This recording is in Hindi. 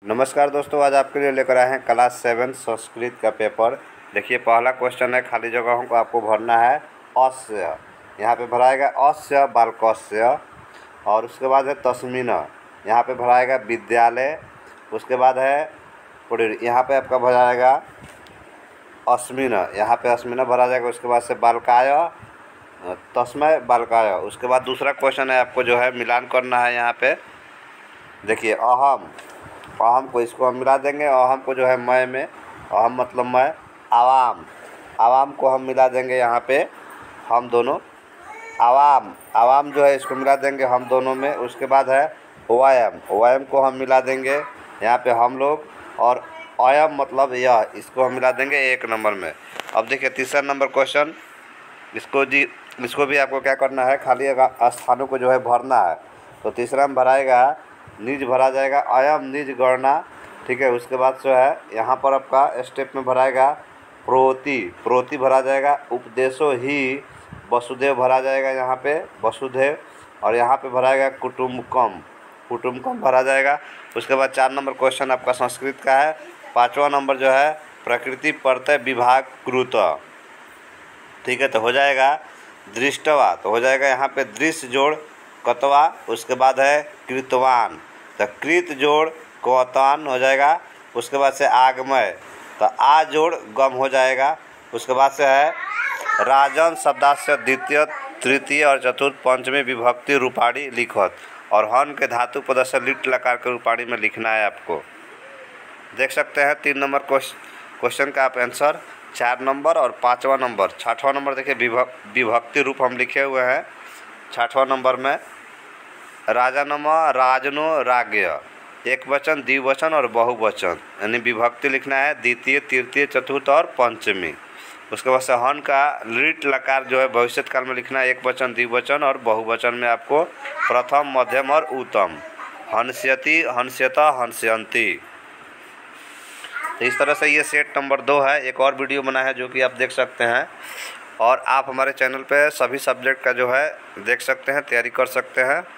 नमस्कार दोस्तों, आज आपके लिए लेकर आए हैं क्लास 7 संस्कृत का पेपर। देखिए, पहला क्वेश्चन है, खाली जगहों को आपको भरना है। अस्य, यहाँ पे भराएगा अस्य बालकस्य, और उसके बाद है तस्मिन्, यहाँ पे भराएगा विद्यालय। उसके बाद है यहाँ पे आपका भराएगा अस्मिन्, यहाँ पे अस्मिन् भरा जाएगा। उसके बाद से बालकाय, तस्मै बालकाय। उसके बाद दूसरा क्वेश्चन है, आपको जो है मिलान करना है। यहाँ पे देखिए, अहम, अहम को इसको हम मिला देंगे। अहम को जो है मैं में, अहम मतलब मैं। आवाम, आवाम को हम मिला देंगे यहाँ पे हम दोनों। आवाम, आवाम जो है इसको मिला देंगे हम दोनों में। उसके बाद है वयम, वयम को हम मिला देंगे यहाँ पे हम लोग। और अयम मतलब यह, इसको हम मिला देंगे 1 नंबर में। अब देखिए तीसरा नंबर क्वेश्चन, इसको भी आपको क्या करना है, खाली स्थानों को जो है भरना है। तो तीसरा में भराएगा निज, भरा जाएगा अयम निज गणना, ठीक है। उसके बाद जो है यहाँ पर आपका स्टेप में भराएगा प्रोति, प्रोति भरा जाएगा। उपदेशो ही वसुदेव भरा जाएगा यहाँ पे वसुदेव। और यहाँ पे भराएगा कुटुम्बकम, कुटुम्बकम भरा जाएगा। उसके बाद 4 नंबर क्वेश्चन आपका संस्कृत का है। 5वां नंबर जो है प्रकृति प्रत्यय विभाग कृत, ठीक है। तो हो जाएगा दृष्टवा, तो हो जाएगा यहाँ पे दृश्य जोड़ कतवा। उसके बाद है कृतवान, तो कृत जोड़ कौतान हो जाएगा। उसके बाद से आगमय, तो आ जोड़ गम हो जाएगा। उसके बाद से है राजन शब्दास्य द्वितीय तृतीय और चतुर्थ पंचमी विभक्ति रूपाणी लिखत, और हन के धातु पद से लिट लकार के रूपाणी में लिखना है आपको। देख सकते हैं 3 नंबर क्वेश्चन का आप आंसर। 4 नंबर और 5वां नंबर। 6वां नंबर देखिए विभक्ति रूप हम लिखे हुए हैं 6वां नंबर में। राजानम राजनो राज्ञ, एक वचन द्विवचन और बहुवचन, यानी विभक्ति लिखना है द्वितीय तृतीय चतुर्थ और पंचमी। उसके बाद से हन का लिट लकार जो है भविष्यत काल में लिखना है, एक वचन द्विवचन और बहुवचन में आपको प्रथम मध्यम और उत्तम। हंस्यति हंस्यता हंस्यन्ति। तो इस तरह से ये सेट नंबर 2 है। एक और वीडियो बना है जो कि आप देख सकते हैं, और आप हमारे चैनल पे सभी सब्जेक्ट का जो है देख सकते हैं, तैयारी कर सकते हैं।